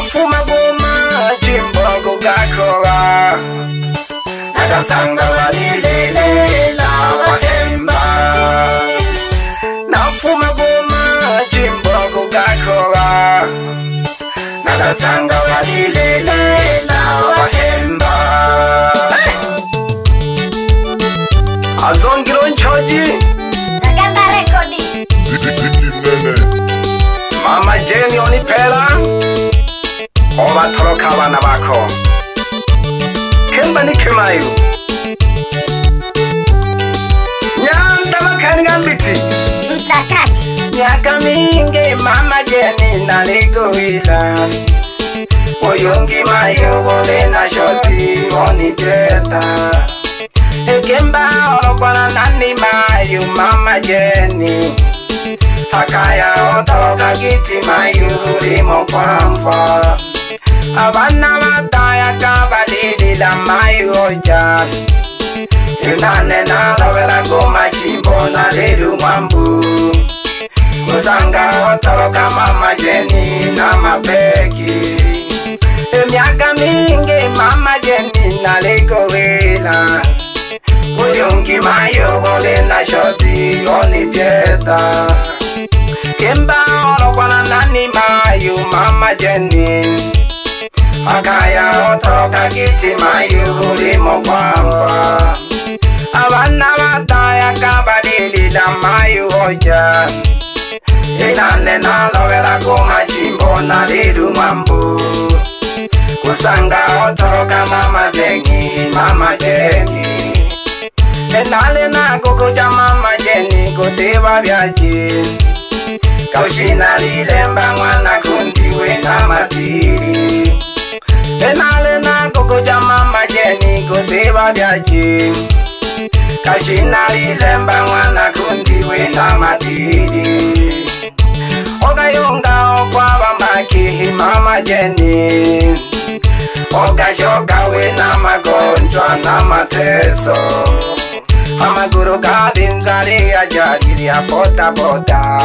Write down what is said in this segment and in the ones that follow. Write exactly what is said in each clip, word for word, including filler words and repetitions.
Nafuma goma chimbo gakora Nagasanga walilele la wahemba Nafuma goma chimbo gakora Nagasanga walilele la wahemba Azongiro nchoji Nagamba rekodi Mama Jenny onipela Oba toroka abana bako Kemba ni Kimayu Nyanda makani gambiti Mzatati Nyaka mingi Mama Jenny naliguila Oyungi mayu wole na shoti onipeta Kemba orokwana nani mayu Mama Jenny Hakaya otoka giti mayuri mokwamfa Abana mataya kabadidi la mayu oja Yunane na lovela goma chimbo na lidu mwambu Kuzanga otoka Mama Jenny na mabeki Miaka mingi Mama Jenny na ligowela Uyungi mayu wole na shoti onipeta Kemba orokwana nani mayu Mama Jenny Akaya otoka giti mayu huli mokwamfa Abana bataya kabadili la mayu oja Inane na lovela goma chimbo na lidu mwambu Kusanga otoroka Mama Jenny, Mama Jenny Enale na kukucha Mama Jenny kutiba vyaji Kaushina lilemba mwana kundiwe na matiri Enale na kukucha Mama Jenny kutiba vyaji Kaushina lilemba mwana kundiwe na matiri Oga yunga okwa wamaki Mama Jenny Oga shoka we na magonjwa na mateso Amaguru kabinzari ajadiri ya bota bota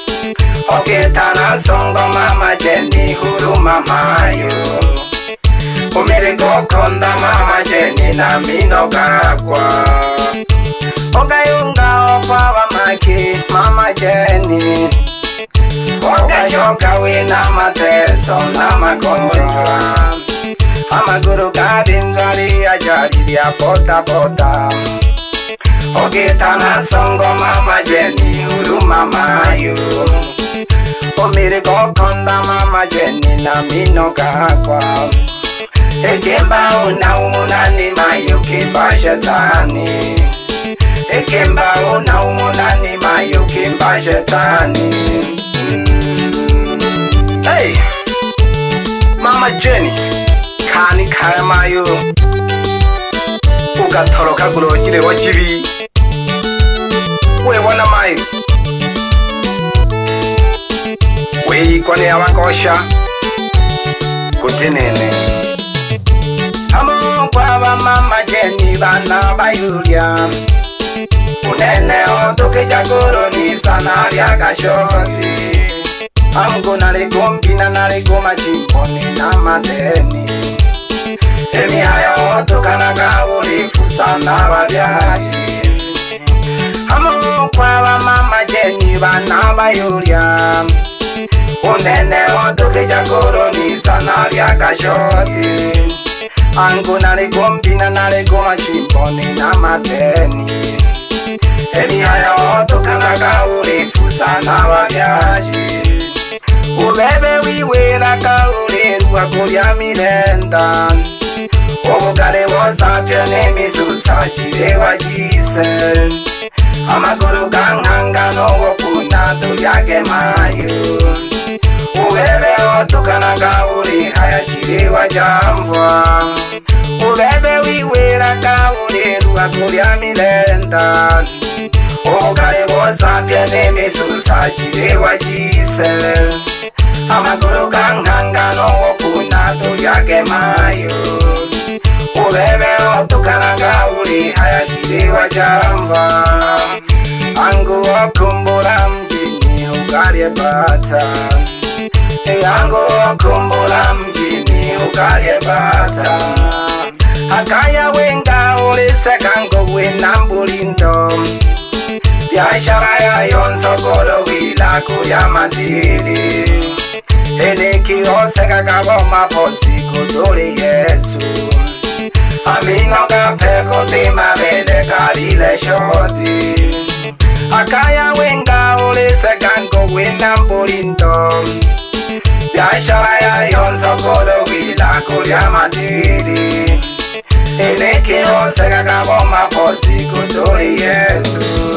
Oketa na songo Mama Jenny huruma mayo Umiri gokonda Mama Jenny na mino kakwa Oga yunga okwa wamaki Mama Jenny Oga shoka we na mateso na magonjwa Amaguru kabinzari ajadiri ya bota bota Oketa na songo Mama Jenny huruma mayo Umiri gokonda Mama Jenny na mino kakwa Ekemba una umunani mayo kimba shetani Ekemba una umunani mayo kimba shetani Hey Mama Jenny Kani kaya mayo Ugatoroka gurokire wajibi We wana mayo We ikone abakosha Kutinene Amo kwa ba Mama Jenny bana bayulia Unene otoke chakoro ni sanari akashoti Amgo nalegombi na nalegoma chimponi na madeni Emi ayo otoka na gauri fusana wabyaji Amo kwa ba Mama Jenny bana bayulia Unene otoke chakoro ni sanari akashoti Ango nalegombi na nalegoma chimponi na madeni Emi ayo otoka na gauri fusana wabyaji Ubebe wiwela kaure ruwakulia milenda Obukale wosapya nemisusa chilewa jise Amaguru kanghanga nowokuna tulyage mayo Ubebe otukana kaure haya chilewa jamvwa Ubebe wiwela kaure ruwakulia milenda Obukale wosapya nemisusa chilewa jise Amaguru kanghanga nowokuna tulyage mayo Ubebe otukana kauri haya chilewa jamva Angu wakumbura mjini ugali bata Angu wakumbura wila kuya mandili Eniki oseka kaboma posiko dole Yesu Amino kapeko tima vele kalile shoti Akaya wenga ulise kanko wina mburindo Biashara ya yonso kodo wila kuya mandili Eniki oseka kaboma posiko dole Yesu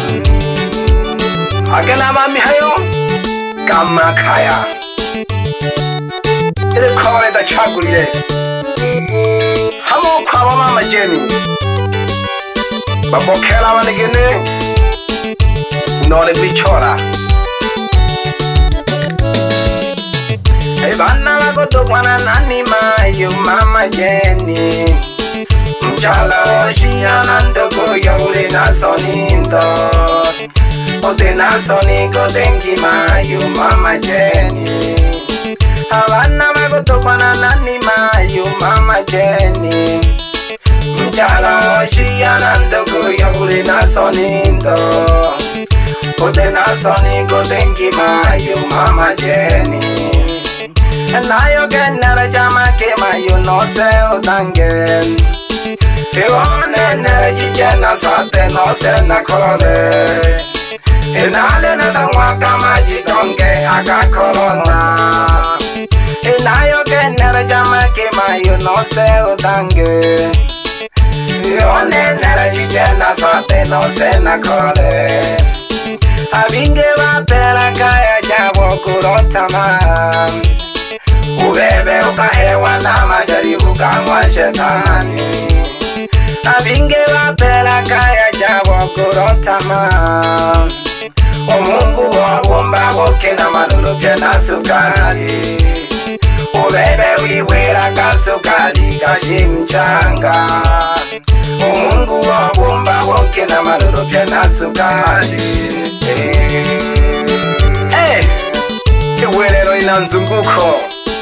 Akena mami hayo kama kaya Ile kore da chagulile Hamo kwa mama Jenny Babokela wanigene Nole bichora Ebana wagoto wana nani mayu mama Jenny Mchala oshia nandoko yole na sonindo Ote na soniko tenki mayu mama Jenny Havana wagoto wana nani mayu mama Jenny Mchala oshia nandoko yole na sonindo Ote na soniko tenki mayu mama Jenny Nayo genera chama ke mayu no se otangen Iwane nere jijena sate no se na kole Inale na tangwaka maji donge aga corona Inayo genera chama ke mayu no se otangen Iwane nere jijena sate no se na kole Abinge wapela kaya jabo kurota man Ubebe ukahewa na majaribu kangwa shetani Abinge wapela kaya jabo kurota man O Mungu wabumba woke na manulu pia na sukari Ubebe wiwira kasukari kashimchanga O Mungu wabumba woke na manulu pia na sukari Eh, kiwelelo ina nzunguko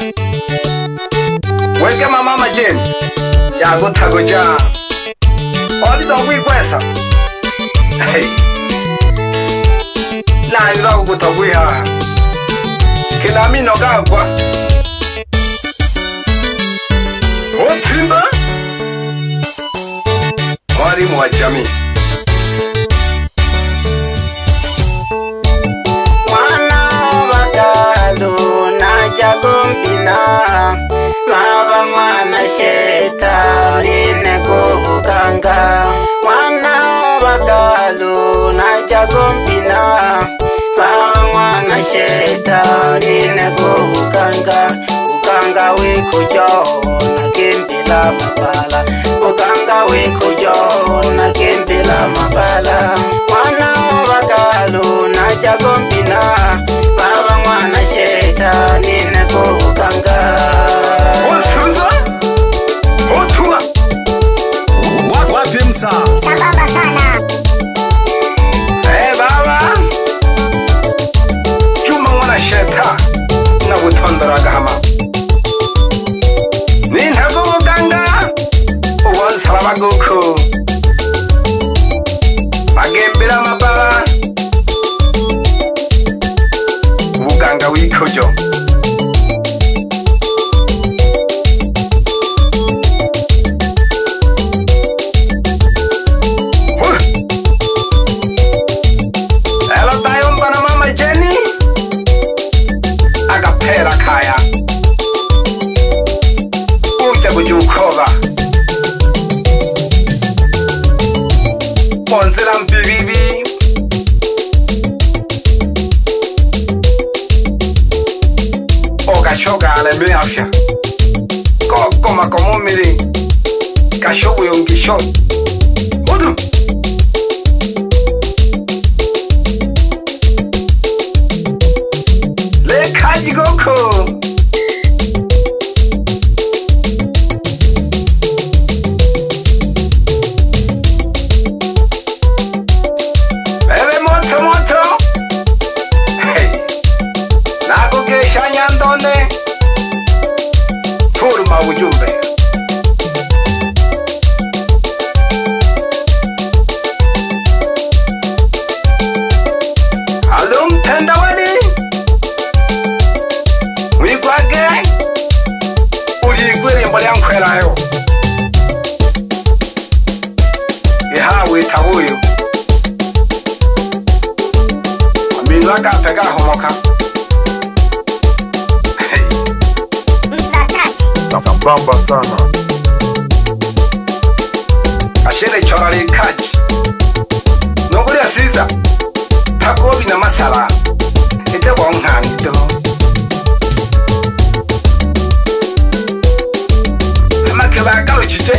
Weke mama Jenny Yago tagoja Olizo wikwesa Hey Na nila kukutagwiha Kina mino gagwa Otimba Mwalimu wa jamii Mwana wakalu na jagumpina Maba mwana shetani nekubukanga Mwana wakalu na jagumpina Maba mwana shetani nekubukanga Ukanga wikujo na kimpila mabala Ukanga wikujo na kimpila mabala Mwana wakalu na jagumpina Maba mwana shetani nekubukanga Osunza Otunga Wapi msa Sambamba sana Eh baba Chuma mwana sheta Na utondora gama Nina kubukanga Uwan salama guku Magembila mababa Uganga wikojo Hello tayo mpana mama Jenny Agapera kaya Ute kujukoba Ponzela mpibibi Oga shoga ale mbe afya Koko makomo mire Kashowe ungisho Udu Le kaji goko Bebe moto moto Hey Nako kesha nyandone Turma ujumbe Alum tenda wali bamba sana. Ashere chorale kaji noguri asiza takobi na masala ete bonhangito amakeba galuchite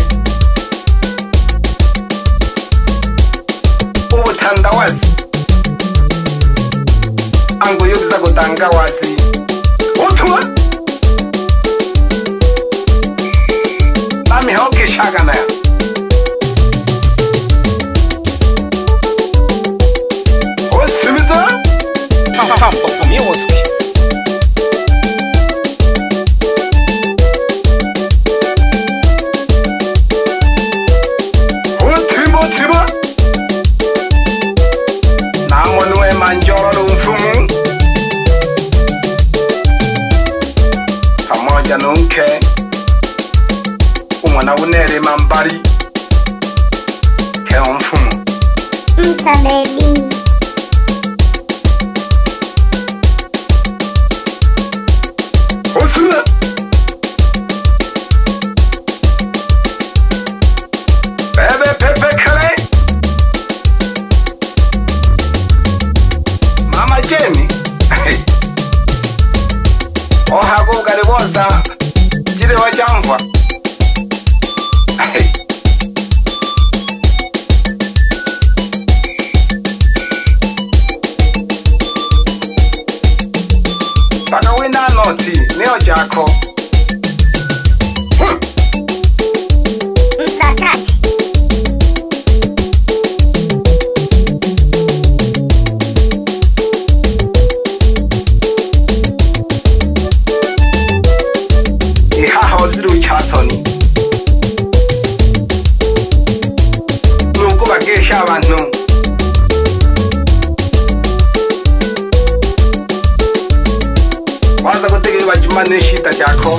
ubutandawazi ango yobiza gutanga wazi utuma nami hoke shagana Campo for music. Ultimo timo namonwe manjoro mfumu pamoja nunke umwana unere mambari ke mfumu Msa baby. Osuna Bebe pepe kare Mama Jenny Ohago gariboza Jide wajamva Baka wina noti neo jako hmm. Msa tati. Ihaha waziru chasoni Nuko bagesha abantu Waza kutege wajimane shita jako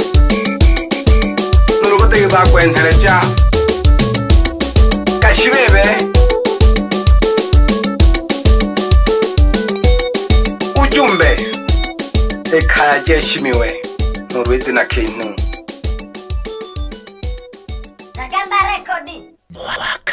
Nuru kutege bakwe ntereja Kashibebe Ujumbe Ekaya jeshimiwe Nuru izina kintu Zagamba rekodi. Waka.